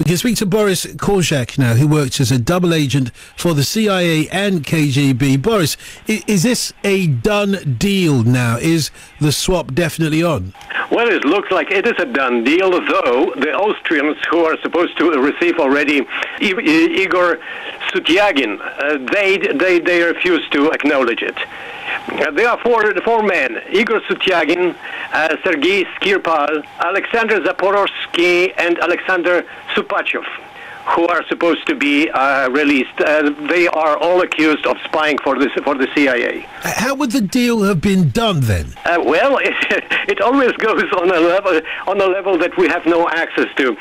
You speak to Boris Korczak now, who works as a double agent for the CIA and KGB. Boris, is this a done deal now? Is the swap definitely on? Well, it looks like it is a done deal, though the Austrians, who are supposed to receive already Igor Sutyagin, they refuse to acknowledge it. There are four men: Igor Sutyagin, Sergei Skripal, Alexander Zaporozhsky, and Alexander Supachev, who are supposed to be released. They are all accused of spying for the CIA. How would the deal have been done then? Well, it always goes on a level that we have no access to.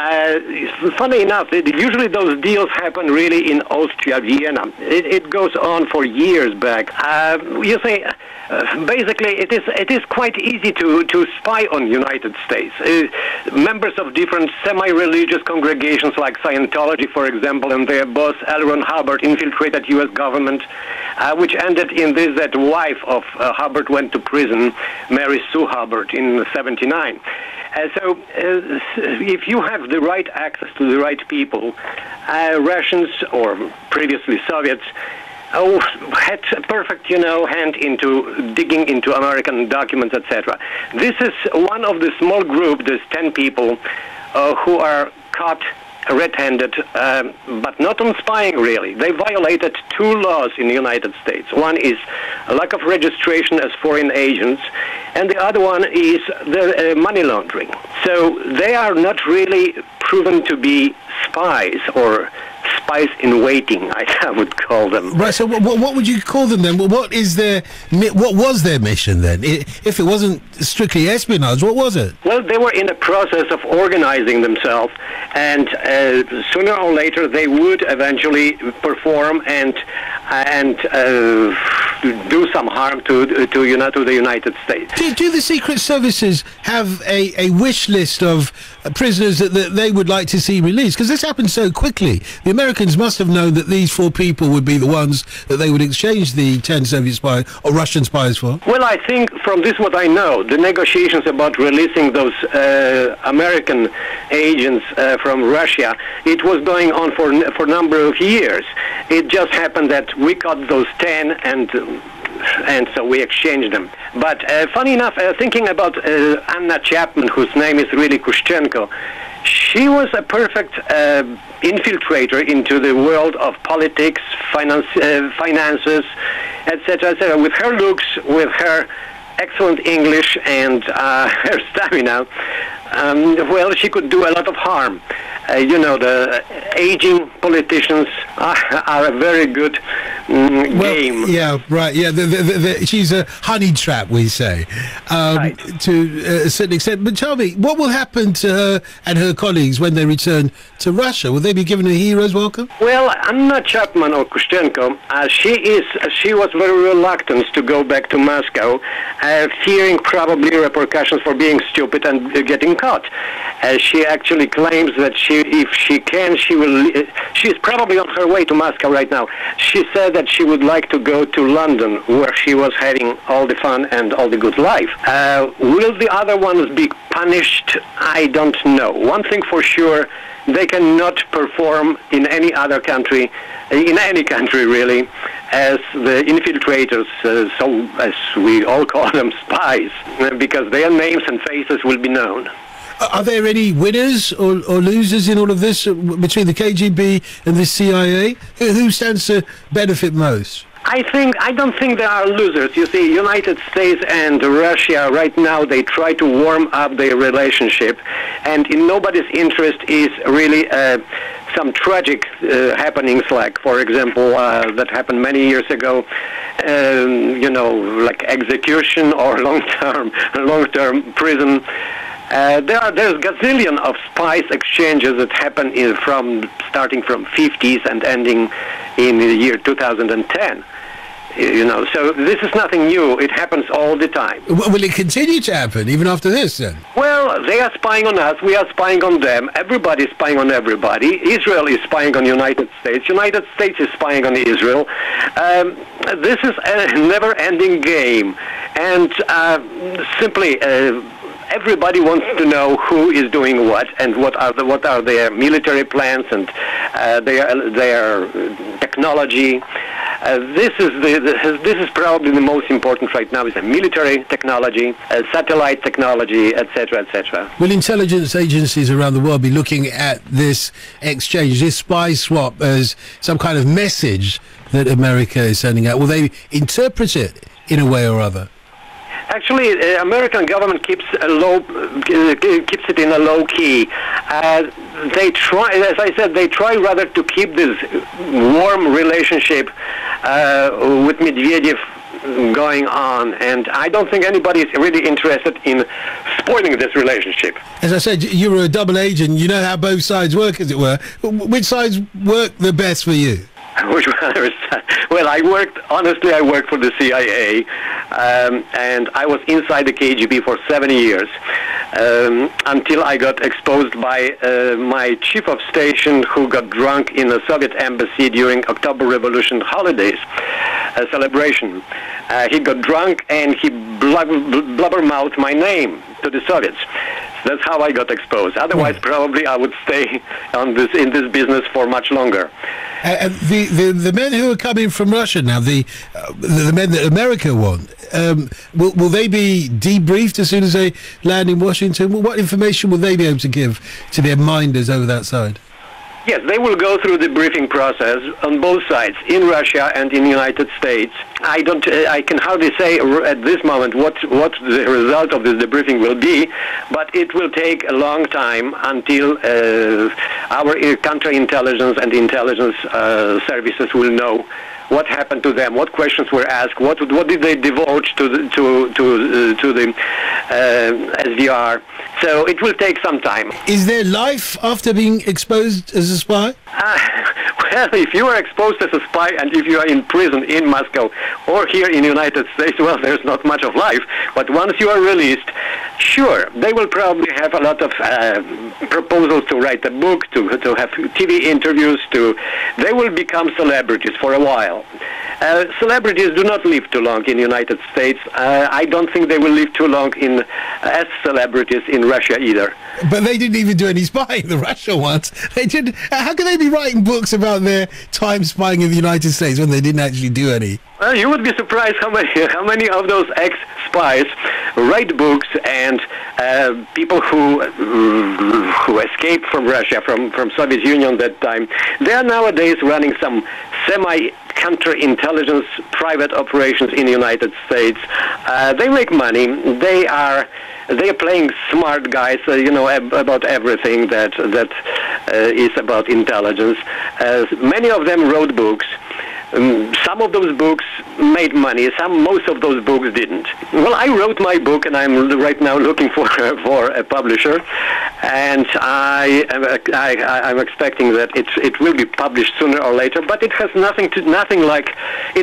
Funny enough, usually those deals happen really in Austria, Vienna. It goes on for years back. You say. Basically, it is quite easy to spy on the United States. Members of different semi-religious congregations like Scientology, for example, and their boss, L. Ron Hubbard, infiltrated U.S. government, which ended in this, that wife of Hubbard went to prison, Mary Sue Hubbard, in '79. So if you have the right access to the right people, Russians or previously Soviets had a perfect, hand into digging into American documents, etc. This is one of the small group, there's 10 people, who are caught red-handed, but not on spying, really. They violated two laws in the United States. One is a lack of registration as foreign agents, and the other one is the money laundering. So they are not really proven to be spies or spies in waiting, I would call them. Right. So, what would you call them then? What was their mission then? If it wasn't strictly espionage, what was it? Well, they were in the process of organizing themselves, and sooner or later they would eventually perform and do some harm to the United States. Do the Secret Services have a wish list of prisoners that they would like to see released? Because this happened so quickly. The Americans must have known that these 4 people would be the ones that they would exchange the 10 Soviet spies or Russian spies for. Well, I think from this what I know, the negotiations about releasing those American agents from Russia, it was going on for a number of years. It just happened that we caught those 10 and so we exchanged them. But funny enough, thinking about Anna Chapman, whose name is really Kushchenko, she was a perfect infiltrator into the world of politics, finances, etc., etc. With her looks, with her excellent English and her stamina, well, she could do a lot of harm. The aging politicians are a very good game. Yeah, right. Yeah, she's a honey trap, we say, right, to a certain extent. But tell me, what will happen to her and her colleagues when they return to Russia? Will they be given a hero's welcome? Well, Anna Chapman or Kushchenko, she was very reluctant to go back to Moscow, fearing probably repercussions for being stupid and getting caught. She actually claims that if she can, she will. She's probably on her way to Moscow right now. She said that she would like to go to London, where she was having all the fun and all the good life. Will the other ones be punished? I don't know. One thing for sure, they cannot perform in any other country, in any country really, as the infiltrators, so as we all call them, spies, because their names and faces will be known. Are there any winners or losers in all of this between the KGB and the CIA? Who stands to benefit most? I don't think there are losers. You see, United States and Russia right now, they try to warm up their relationship, and in nobody's interest is really some tragic happenings, like, for example, that happened many years ago, like execution or long-term prison. There's gazillion of spies exchanges that happen starting from 50s and ending in the year 2010. So this is nothing new. It happens all the time. Will it continue to happen even after this, then? Well, they are spying on us. We are spying on them. Everybody is spying on everybody. Israel is spying on United States. United States is spying on Israel. This is a never-ending game. And simply, everybody wants to know who is doing what and what are their military plans and their technology. This is probably the most important right now, is the military technology, satellite technology, etc., etc. Will intelligence agencies around the world be looking at this exchange, this spy swap, as some kind of message that America is sending out? Will they interpret it in a way or other? Actually, the American government keeps it in a low key. They try, as I said, they try rather to keep this warm relationship with Medvedev going on, and I don't think anybody is really interested in spoiling this relationship. As I said, you were a double agent. You know how both sides work, as it were. Which sides work the best for you? Well, I worked for the CIA, and I was inside the KGB for 7 years, until I got exposed by my chief of station, who got drunk in a Soviet embassy during October Revolution holidays celebration. He got drunk and he blubbermouthed my name to the Soviets. That's how I got exposed. Otherwise, probably I would stay in this business for much longer. The men who are coming from Russia now, the men that America want, will they be debriefed as soon as they land in Washington? What information will they be able to give to their minders over that side? Yes, they will go through the briefing process on both sides, in Russia and in the United States. I can hardly say at this moment what the result of this debriefing will be, but it will take a long time until our counterintelligence and intelligence services will know what happened to them, what questions were asked, what did they divulge to the SDR. So it will take some time. Is there life after being exposed as a spy? Well, if you are exposed as a spy and if you are in prison in Moscow or here in the United States, well, there's not much of life. But once you are released, sure, they will probably have a lot of proposals to write a book, to have TV interviews, they will become celebrities for a while. Celebrities do not live too long in the United States. I don't think they will live too long as celebrities in Russia either. But they didn't even do any spying, the Russian ones. They did. How can they be writing books about their time spying in the United States when they didn't actually do any? Well, you would be surprised how many of those ex-spies write books, and people who escaped from Russia, from Soviet Union that time, they are nowadays running some semi-counterintelligence private operations in the United States. They make money. They are playing smart guys, about everything that is about intelligence. Many of them wrote books. Some of those books made money. Most of those books didn't. Well, I wrote my book, and I'm right now looking for a publisher, and I'm expecting that it will be published sooner or later. But it has nothing like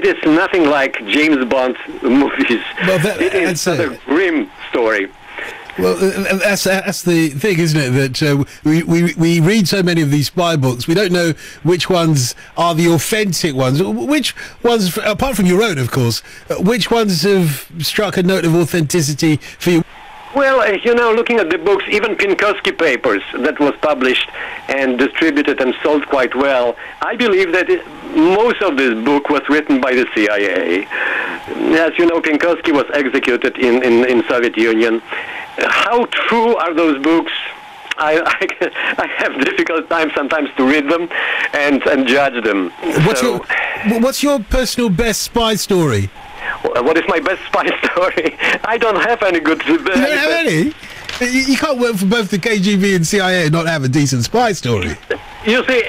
James Bond movies. Well, it is a grim story. Well, that's the thing, isn't it? That we read so many of these spy books, we don't know which ones are the authentic ones. Which ones, apart from your own, of course, which ones have struck a note of authenticity for you? Well, looking at the books, even Penkovsky papers that was published and distributed and sold quite well, I believe that most of this book was written by the CIA. As you know, Penkovsky was executed in Soviet Union. How true are those books? I have difficult time sometimes to read them and judge them. What's your personal best spy story? What is my best spy story? I don't have any good... You don't have any? You can't work for both the KGB and CIA and not have a decent spy story. You see,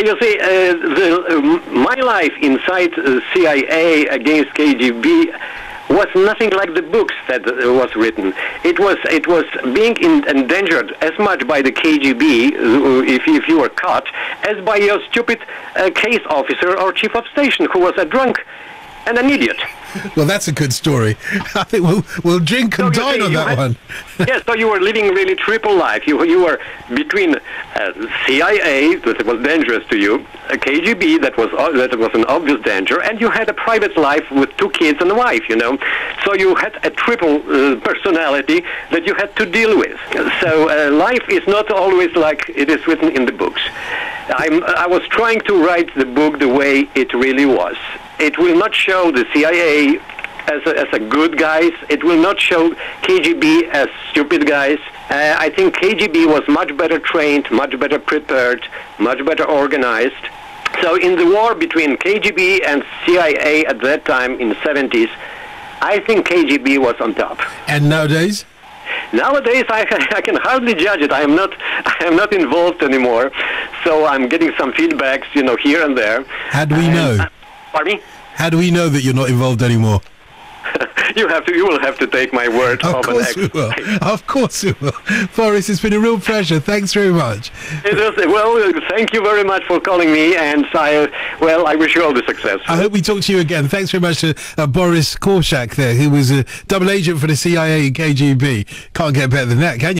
my life inside CIA against KGB was nothing like the books that was written. It was being endangered as much by the KGB, if you were caught, as by your stupid case officer or chief of station who was a drunk. and an idiot. Well, that's a good story. I think we'll drink and dine on that one. Yes, so you were living really triple life. You were between CIA, that was dangerous to you, KGB, that was an obvious danger, and you had a private life with 2 kids and a wife, you know. So you had a triple personality that you had to deal with. So life is not always like it is written in the books. I was trying to write the book the way it really was. It will not show the CIA as a good guys. It will not show KGB as stupid guys. I think KGB was much better trained, much better prepared, much better organized. So in the war between KGB and CIA at that time in the 70s, I think KGB was on top. And nowadays? Nowadays, I can hardly judge it. I am not involved anymore, so I'm getting some feedbacks, you know, here and there. How do we know? Pardon me? How do we know that you're not involved anymore? You will have to take my word. Of course we will. Of course we will. Boris, it's been a real pleasure. Thanks very much. Well, thank you very much for calling me, and I wish you all the success. I hope we talk to you again. Thanks very much to Boris Korczak there, who was a double agent for the CIA and KGB. Can't get better than that, can you?